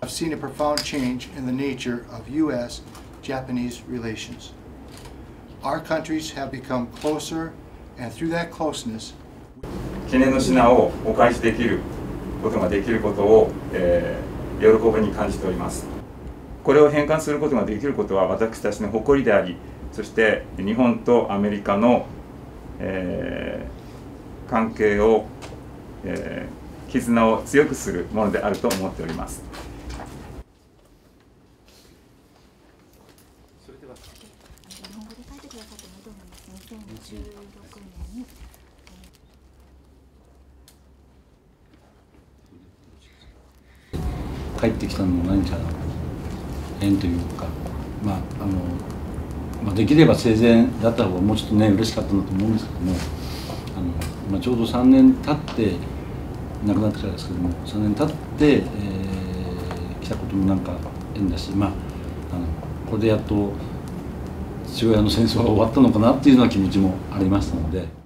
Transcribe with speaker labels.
Speaker 1: have seen a profound change in the nature of U.S.-Japanese relations. Our countries have become closer, and through that closeness,
Speaker 2: 記念の品をお返しできることができることを、喜びに感じております。これを返還することができることは私たちの誇りであり、そして日本とアメリカの、関係を、絆を強くするものであると思っております。
Speaker 3: それでは日本語で書いてくださったものと思います。2016年
Speaker 4: 帰ってきたのも何か縁というか、できれば生前だった方がもうちょっとね嬉しかったなと思うんですけども、ちょうど3年経って亡くなってからですけども、3年経って、来たこともなんか縁だし、これでやっと父親の戦争が終わったのかなっていうような気持ちもありましたので。